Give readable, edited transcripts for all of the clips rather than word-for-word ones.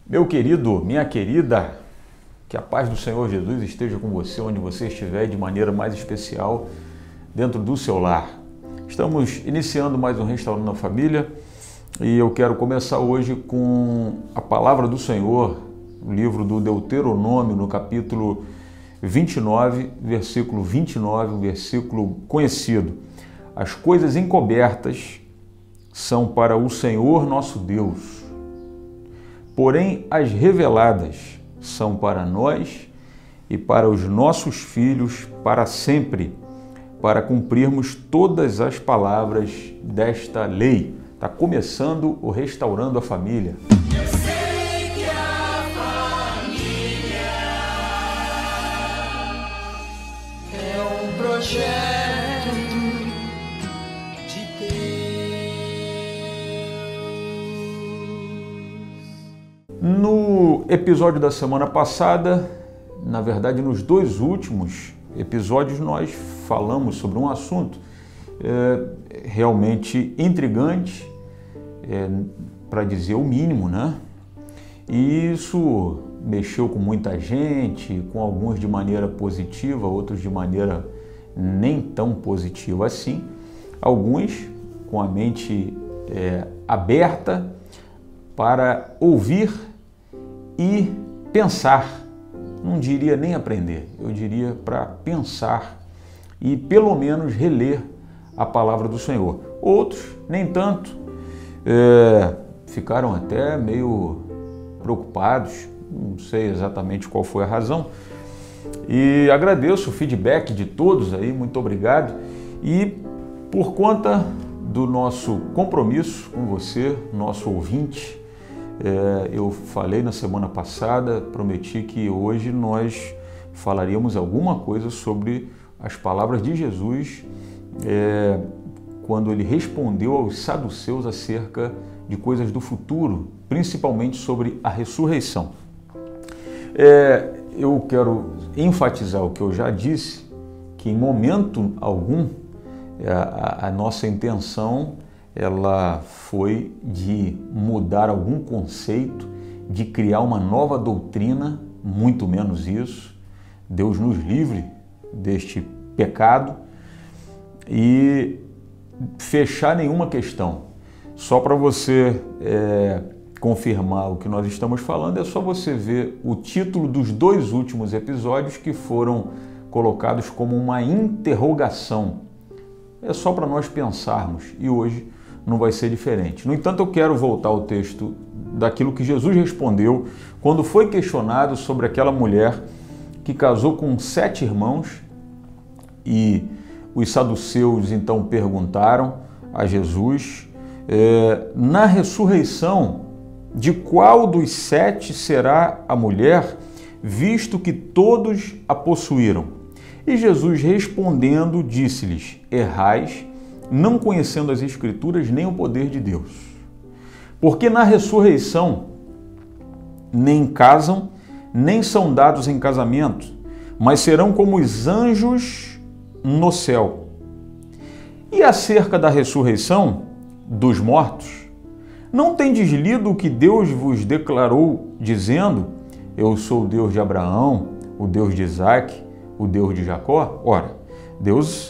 Meu querido, minha querida, que a paz do Senhor Jesus esteja com você onde você estiver, de maneira mais especial dentro do seu lar. Estamos iniciando mais um Restaurando a Família e eu quero começar hoje com a palavra do Senhor, no livro do Deuteronômio, no capítulo 29, versículo 29, um versículo conhecido. As coisas encobertas são para o Senhor nosso Deus, porém as reveladas são para nós e para os nossos filhos para sempre, para cumprirmos todas as palavras desta lei. Está começando o Restaurando a Família. Eu sei que a família é um projeto de Deus. No episódio da semana passada, na verdade nos dois últimos episódios, nós falamos sobre um assunto realmente intrigante, para dizer o mínimo, né? E isso mexeu com muita gente, com alguns de maneira positiva, outros de maneira nem tão positiva assim, alguns com a mente aberta para ouvir e pensar. Não diria nem aprender, eu diria para pensar e pelo menos reler a palavra do Senhor. Outros, nem tanto, ficaram até meio preocupados, não sei exatamente qual foi a razão. E agradeço o feedback de todos aí, muito obrigado. E por conta do nosso compromisso com você, nosso ouvinte, eu falei na semana passada, prometi que hoje nós falaríamos alguma coisa sobre as palavras de Jesus quando ele respondeu aos saduceus acerca de coisas do futuro, principalmente sobre a ressurreição. Eu quero enfatizar o que eu já disse, que em momento algum a nossa intenção ela foi de mudar algum conceito, de criar uma nova doutrina, muito menos isso. Deus nos livre deste pecado e fechar nenhuma questão. Só para você confirmar o que nós estamos falando, é só você ver o título dos dois últimos episódios que foram colocados como uma interrogação. É só para nós pensarmos e hoje não vai ser diferente. No entanto, eu quero voltar ao texto daquilo que Jesus respondeu quando foi questionado sobre aquela mulher que casou com 7 irmãos e os saduceus então perguntaram a Jesus, na ressurreição, de qual dos 7 será a mulher, visto que todos a possuíram? E Jesus respondendo disse-lhes, errais, não conhecendo as Escrituras nem o poder de Deus. Porque na ressurreição nem casam, nem são dados em casamento, mas serão como os anjos no céu. E acerca da ressurreição dos mortos, não tendes lido o que Deus vos declarou, dizendo, eu sou o Deus de Abraão, o Deus de Isaque, o Deus de Jacó? Ora, Deus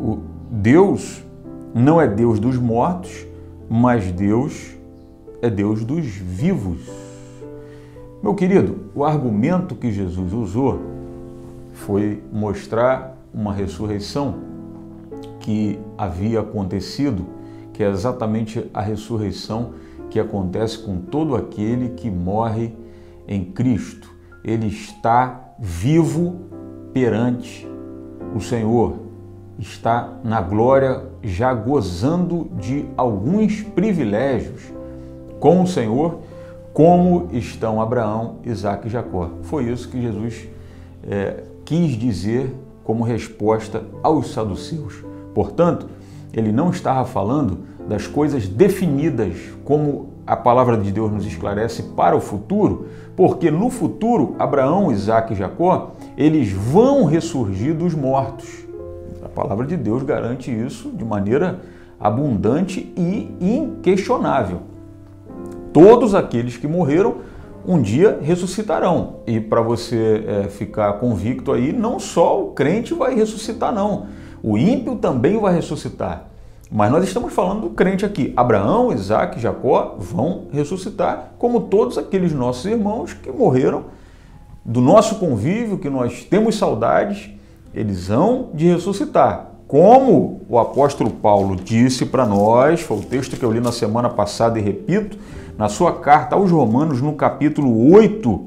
não é Deus dos mortos, mas Deus é Deus dos vivos. Meu querido, o argumento que Jesus usou foi mostrar uma ressurreição que havia acontecido, que é exatamente a ressurreição que acontece com todo aquele que morre em Cristo. Ele está vivo perante o Senhor, está na glória, já gozando de alguns privilégios com o Senhor, como estão Abraão, Isaque e Jacó. Foi isso que Jesus quis dizer como resposta aos saduceus. Portanto, ele não estava falando das coisas definidas, como a palavra de Deus nos esclarece, para o futuro, porque no futuro, Abraão, Isaque e Jacó, eles vão ressurgir dos mortos. A palavra de Deus garante isso de maneira abundante e inquestionável. Todos aqueles que morreram um dia ressuscitarão. E para você ficar convicto aí, não só o crente vai ressuscitar não, o ímpio também vai ressuscitar. Mas nós estamos falando do crente aqui. Abraão, Isaac e Jacó vão ressuscitar, como todos aqueles nossos irmãos que morreram do nosso convívio, que nós temos saudades, eles hão de ressuscitar. Como o apóstolo Paulo disse para nós, foi o texto que eu li na semana passada e repito, na sua carta aos Romanos, no capítulo 8,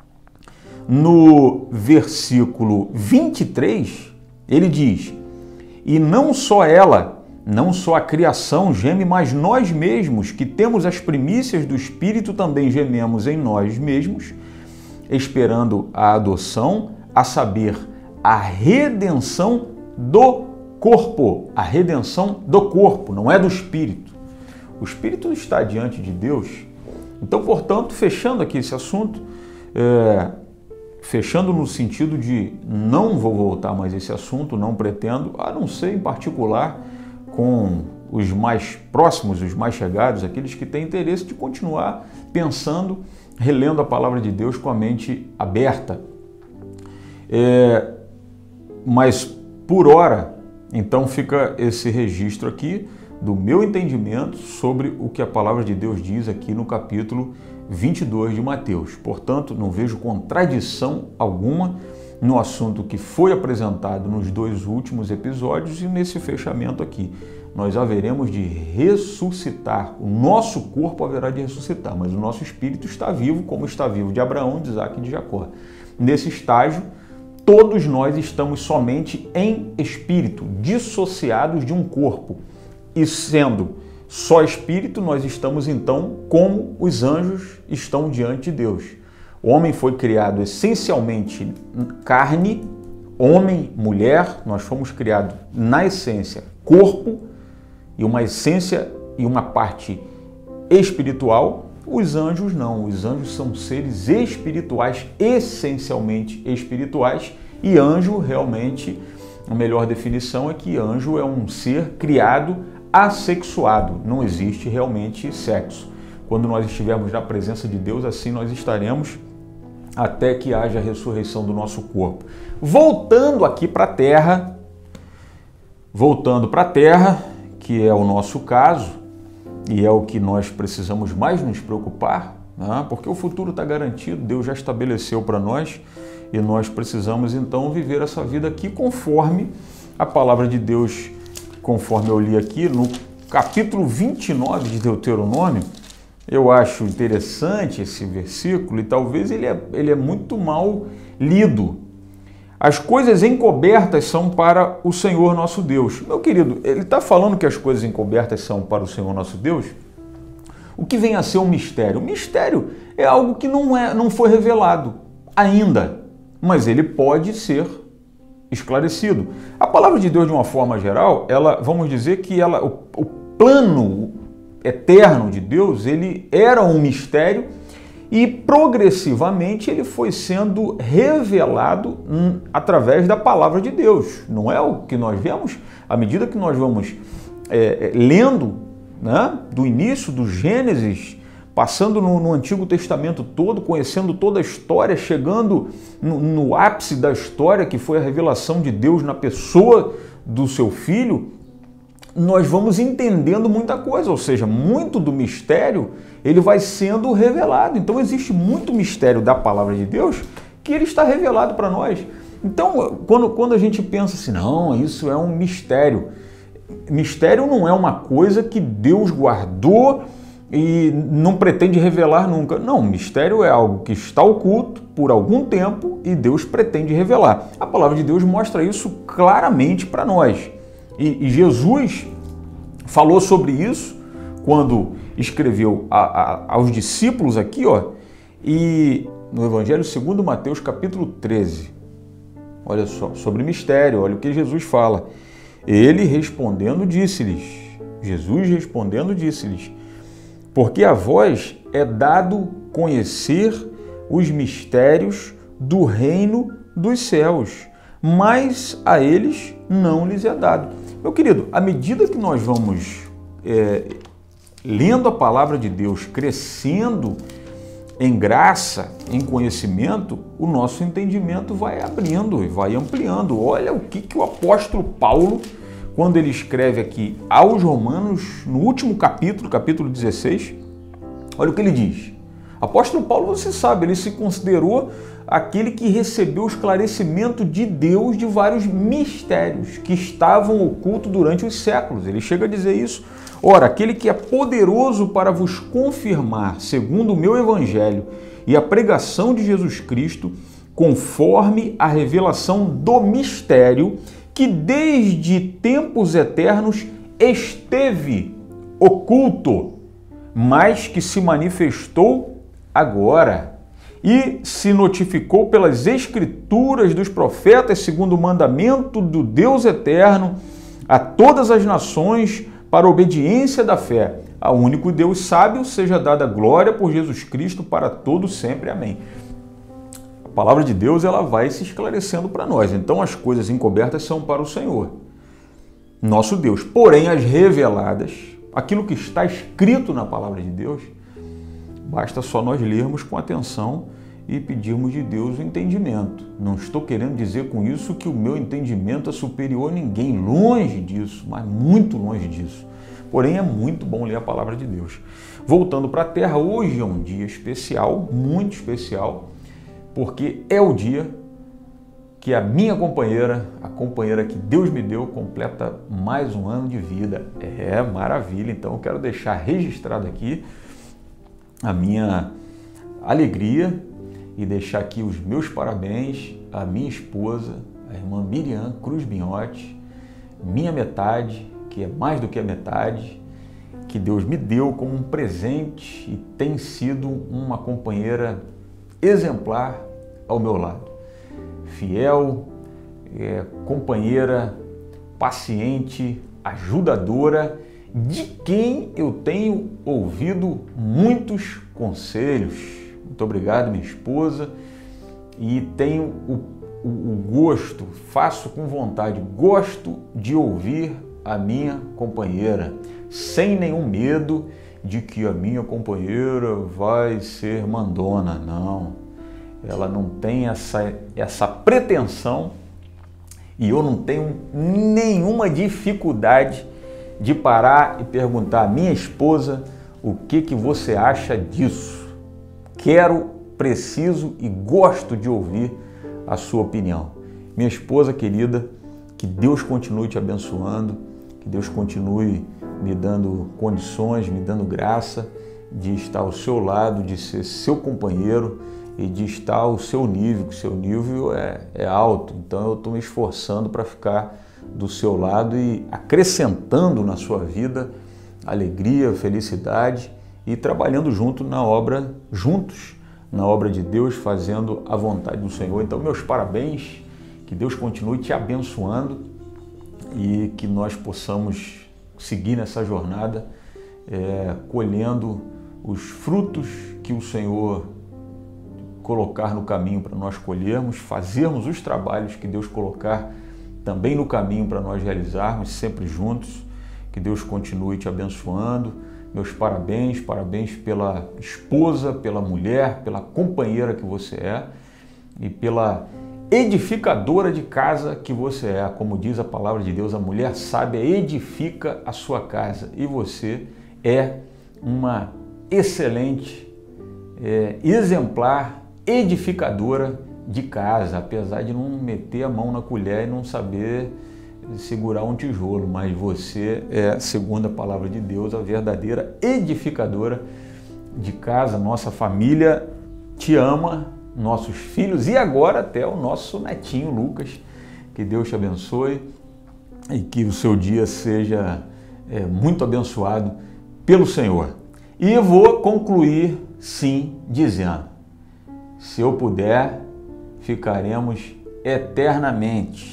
no versículo 23, ele diz: e não só ela, não só a criação geme, mas nós mesmos, que temos as primícias do Espírito, também gememos em nós mesmos, esperando a adoção, a saber, a redenção do corpo. A redenção do corpo, não é do Espírito. O Espírito está diante de Deus. Então, portanto, fechando aqui esse assunto, fechando no sentido de não vou voltar mais a esse assunto, não pretendo, a não ser em particular com os mais próximos, os mais chegados, aqueles que têm interesse de continuar pensando, relendo a palavra de Deus com a mente aberta. Mas, por hora, então fica esse registro aqui do meu entendimento sobre o que a palavra de Deus diz aqui no capítulo 22 de Mateus. Portanto, não vejo contradição alguma no assunto que foi apresentado nos 2 últimos episódios e nesse fechamento aqui. Nós haveremos de ressuscitar, o nosso corpo haverá de ressuscitar, mas o nosso espírito está vivo, como está vivo de Abraão, de Isaac e de Jacó. Nesse estágio, todos nós estamos somente em espírito, dissociados de um corpo. E sendo só espírito, nós estamos então como os anjos estão diante de Deus. O homem foi criado essencialmente carne, homem, mulher, nós fomos criados na essência corpo, e uma essência e uma parte espiritual. Os anjos não, os anjos são seres espirituais, essencialmente espirituais, e anjo realmente, a melhor definição é que anjo é um ser criado assexuado, não existe realmente sexo. Quando nós estivermos na presença de Deus, assim nós estaremos até que haja a ressurreição do nosso corpo. Voltando aqui para a Terra, que é o nosso caso, e é o que nós precisamos mais nos preocupar, né? Porque o futuro está garantido, Deus já estabeleceu para nós, e nós precisamos então viver essa vida aqui conforme a palavra de Deus, conforme eu li aqui no capítulo 29 de Deuteronômio. Eu acho interessante esse versículo e talvez ele é muito mal lido. As coisas encobertas são para o Senhor nosso Deus. Meu querido, ele está falando que as coisas encobertas são para o Senhor nosso Deus? O que vem a ser um mistério? O mistério é algo que não foi revelado ainda, mas ele pode ser esclarecido. A palavra de Deus, de uma forma geral, vamos dizer que o plano eterno de Deus, ele era um mistério e progressivamente ele foi sendo revelado através da palavra de Deus. Não é o que nós vemos? À medida que nós vamos lendo, né, do início do Gênesis, passando no Antigo Testamento todo, conhecendo toda a história, chegando no ápice da história, que foi a revelação de Deus na pessoa do seu Filho, nós vamos entendendo muita coisa, ou seja, muito do mistério ele vai sendo revelado. Então existe muito mistério da palavra de Deus que ele está revelado para nós. Então, quando a gente pensa assim, não, isso é um mistério. Mistério não é uma coisa que Deus guardou e não pretende revelar nunca. Não, mistério é algo que está oculto por algum tempo e Deus pretende revelar. A palavra de Deus mostra isso claramente para nós. E Jesus falou sobre isso quando escreveu aos discípulos aqui, ó, e no Evangelho segundo Mateus, capítulo 13. Olha só, sobre mistério, olha o que Jesus fala. Ele respondendo disse-lhes, Jesus respondendo disse-lhes, porque a vós é dado conhecer os mistérios do reino dos céus, mas a eles não lhes é dado. Meu querido, à medida que nós vamos lendo a palavra de Deus, crescendo em graça, em conhecimento, o nosso entendimento vai abrindo e vai ampliando. Olha o que o apóstolo Paulo, quando ele escreve aqui aos Romanos, no último capítulo, capítulo 16, olha o que ele diz. Apóstolo Paulo, você sabe, ele se considerou aquele que recebeu o esclarecimento de Deus de vários mistérios que estavam ocultos durante os séculos. Ele chega a dizer isso. Ora, aquele que é poderoso para vos confirmar, segundo o meu evangelho e a pregação de Jesus Cristo, conforme a revelação do mistério que desde tempos eternos esteve oculto, mas que se manifestou agora e se notificou pelas escrituras dos profetas, segundo o mandamento do Deus eterno, a todas as nações para a obediência da fé. Ao único Deus sábio seja dada glória por Jesus Cristo para todos sempre. Amém. A palavra de Deus, ela vai se esclarecendo para nós. Então as coisas encobertas são para o Senhor, nosso Deus. Porém, as reveladas, aquilo que está escrito na palavra de Deus, basta só nós lermos com atenção e pedirmos de Deus o entendimento. Não estou querendo dizer com isso que o meu entendimento é superior a ninguém, longe disso, mas muito longe disso. Porém, é muito bom ler a palavra de Deus. Voltando para a terra, hoje é um dia especial, muito especial, porque é o dia que a minha companheira, a companheira que Deus me deu, completa mais um ano de vida. É maravilha, então eu quero deixar registrado aqui a minha alegria e deixar aqui os meus parabéns à minha esposa, a irmã Miriam Cruz Binhotti, minha metade, que é mais do que a metade, que Deus me deu como um presente e tem sido uma companheira exemplar ao meu lado. Fiel, companheira, paciente, ajudadora, de quem eu tenho ouvido muitos conselhos. Muito obrigado, minha esposa, e tenho o gosto, faço com vontade, gosto de ouvir a minha companheira, sem nenhum medo de que a minha companheira vai ser mandona. Não, ela não tem essa pretensão e eu não tenho nenhuma dificuldade de parar e perguntar à minha esposa o que você acha disso. Quero, preciso e gosto de ouvir a sua opinião. Minha esposa querida, que Deus continue te abençoando, que Deus continue me dando condições, me dando graça de estar ao seu lado, de ser seu companheiro e de estar ao seu nível, que o seu nível é alto. Então eu estou me esforçando para ficar do seu lado e acrescentando na sua vida alegria, felicidade e trabalhando juntos na obra de Deus, fazendo a vontade do Senhor. Então, meus parabéns, que Deus continue te abençoando e que nós possamos seguir nessa jornada, colhendo os frutos que o Senhor colocar no caminho para nós colhermos, fazermos os trabalhos que Deus colocar também no caminho para nós realizarmos, sempre juntos. Que Deus continue te abençoando. Meus parabéns, parabéns pela esposa, pela mulher, pela companheira que você é e pela edificadora de casa que você é. Como diz a palavra de Deus, a mulher sábia edifica a sua casa e você é uma excelente, exemplar, edificadora de casa, apesar de não meter a mão na colher e não saber segurar um tijolo, mas você é, segundo a palavra de Deus, a verdadeira edificadora de casa. Nossa família te ama, nossos filhos e agora até o nosso netinho Lucas. Que Deus te abençoe e que o seu dia seja muito abençoado pelo Senhor. E eu vou concluir sim dizendo: se eu puder, ficaremos eternamente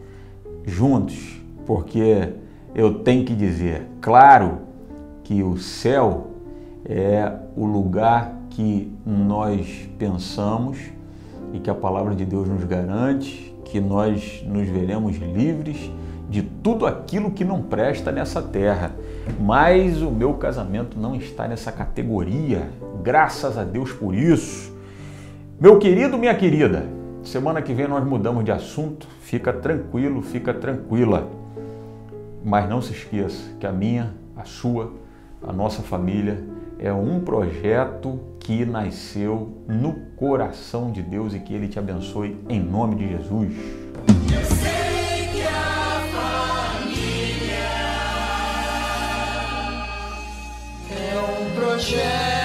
juntos, porque eu tenho que dizer, claro, que o céu é o lugar que nós pensamos e que a palavra de Deus nos garante que nós nos veremos livres de tudo aquilo que não presta nessa terra, mas o meu casamento não está nessa categoria, graças a Deus por isso. Meu querido, minha querida, semana que vem nós mudamos de assunto, fica tranquilo, fica tranquila, mas não se esqueça que a minha, a sua, a nossa família é um projeto que nasceu no coração de Deus e que Ele te abençoe em nome de Jesus. Eu sei que a família é um projeto.